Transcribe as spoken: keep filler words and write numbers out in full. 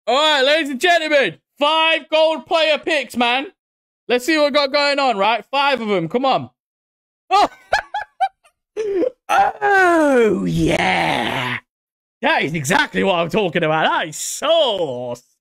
All right, ladies and gentlemen, five gold player picks, man. Let's see what we got going on, right? Five of them. Come on. Oh, oh yeah. That is exactly what I'm talking about. That is so